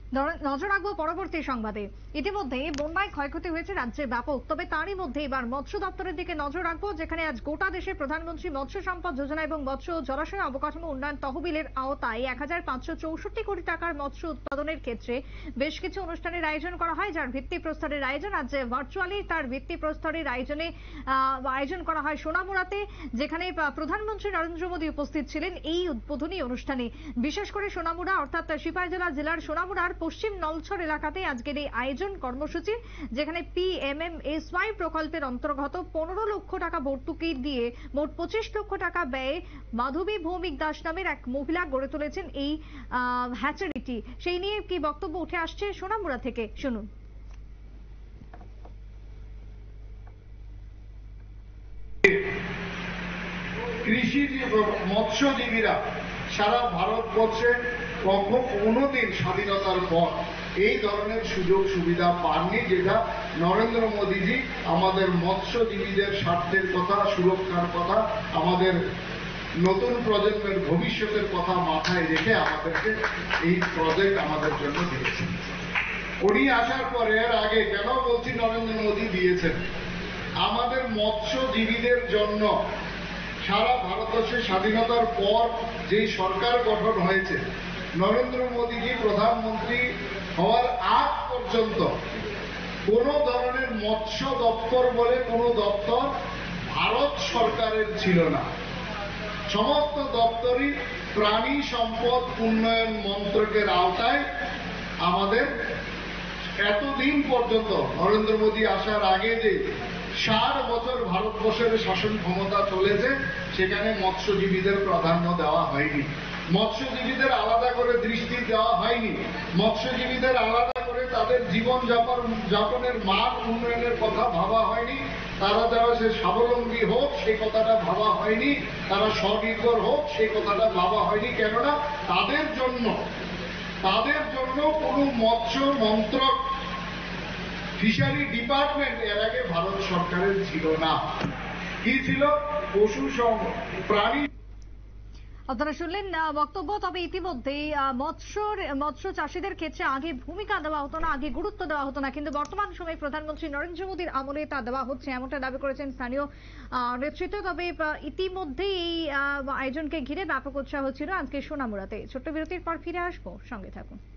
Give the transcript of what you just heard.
নজর রাখবো পরবর্তী সংবাদে। ইতিমধ্যে বন্যায় ক্ষয়ক্ষতি হয়েছে রাজ্যে ব্যাপক, তবে তারই মধ্যে এবার মৎস্য দপ্তরের দিকে নজর রাখবো, যেখানে আজ গোটা দেশে প্রধানমন্ত্রী মৎস্য সম্পদ যোজনা এবং মৎস্য জলাশয় অবকাঠামো উন্নয়ন তহবিলের আওতায় 1564 কোটি টাকার মৎস্য উৎপাদনের ক্ষেত্রে বেশ কিছু অনুষ্ঠানের আয়োজন করা হয়, যার ভিত্তিপ্রস্তরের আয়োজন আজ ভার্চুয়ালি তার ভিত্তিপ্রস্তরের আয়োজন করা হয় সোনামুড়াতে, যেখানে প্রধানমন্ত্রী নরেন্দ্র মোদী উপস্থিত ছিলেন এই উদ্বোধনী অনুষ্ঠানে। বিশেষ করে সোনামুড়া অর্থাৎ সিপাহীজলা জেলার সোনামুড়ার পশ্চিম নলছর এলাকাতে আজকের এই আয়োজন কর্মসূচি, যেখানে PMMSY প্রকল্পের অন্তর্গত 15 লক্ষ টাকা ভর্তুকি দিয়ে মোট 25 লক্ষ টাকা ব্যয়ে মাধবী ভৌমিক দাস নামের এক মহিলা গড়ে তুলেছেন এই হ্যাচারিটি। সেই নিয়ে কি বক্তব্য উঠে আসছে সোনামুড়া থেকে, শুনুন। কৃষি মৎস্যজীবীরা সারা ভারতবর্ষে কোনোদিন স্বাধীনতার পর এই ধরনের সুযোগ সুবিধা পাননি, যেটা নরেন্দ্র মোদীজি আমাদের মৎস্যজীবীদের স্বার্থের কথা, সুরক্ষার কথা, আমাদের নতুন প্রজন্মের ভবিষ্যতের কথা মাথায় রেখে আমাদেরকে এই প্রজেক্ট আমাদের জন্য দিয়েছেন। উনি আসার পরে এর আগে কেন বলছি নরেন্দ্র মোদী দিয়েছেন, আমাদের মৎস্যজীবীদের জন্য সারা ভারতবর্ষে স্বাধীনতার পর যে সরকার গঠন হয়েছে, নরেন্দ্র মোদীজি প্রধানমন্ত্রী হওয়ার আগ পর্যন্ত কোন ধরনের মৎস্য দপ্তর বলে কোন দপ্তর ভারত সরকারের ছিল না। সমস্ত দপ্তরই প্রাণী সম্পদ উন্নয়ন মন্ত্রকের আওতায় আমাদের এতদিন পর্যন্ত নরেন্দ্র মোদী আসার আগে যে 60 বছর ভারতবর্ষের শাসন ক্ষমতা চলেছে, সেখানে মৎস্যজীবীদের প্রাধান্য দেওয়া হয়নি, মৎস্যজীবীদের আলাদা করে দৃষ্টি দেওয়া হয়নি, মৎস্যজীবীদের আলাদা করে তাদের জীবন যাপনের মান উন্নয়নের কথা ভাবা হয়নি, তারা যারা সে স্বাবলম্বী হোক সেই কথাটা ভাবা হয়নি, তারা স্বনির্ভর হোক সেই কথাটা ভাবা হয়নি। কেননা তাদের জন্য কোনো মৎস্য মন্ত্রক, ফিশারি ডিপার্টমেন্ট এর আগে ভারত সরকারের ছিল না। কি ছিল? পশু প্রাণী। আপনারা শুনলেন বক্তব্য। তবে ইতিমধ্যেই মৎস্য চাষীদের ক্ষেত্রে আগে ভূমিকা দেওয়া হতো না, আগে গুরুত্ব দেওয়া হতো না, কিন্তু বর্তমান সময়ে প্রধানমন্ত্রী নরেন্দ্র মোদীর আমলে তা দেওয়া হচ্ছে, এমনটা দাবি করেছেন স্থানীয় নেতৃত্ব। তবে ইতিমধ্যেই এই আয়োজনকে ঘিরে ব্যাপক উৎসাহ ছিল আজকে সোনামুড়াতে। ছোট্ট বিরতির পর ফিরে আসবো, সঙ্গে থাকুন।